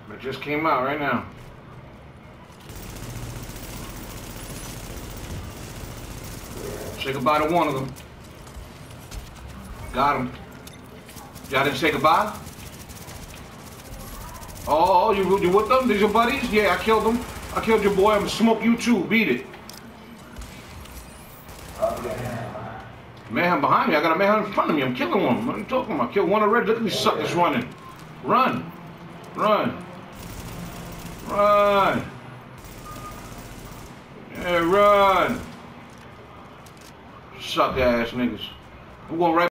It just came out right now. Say goodbye to one of them. Got him. Y'all didn't say goodbye? Oh, you with them? These your buddies? Yeah, I killed them. I killed your boy. I'm gonna smoke you too. Beat it. Mayhem behind me. I got a mayhem in front of me. I'm killing one. What are you talking about? I killed one already. Look at these suckers running. Run. Run. Run. Yeah, run. Suck ass niggas. I'm going right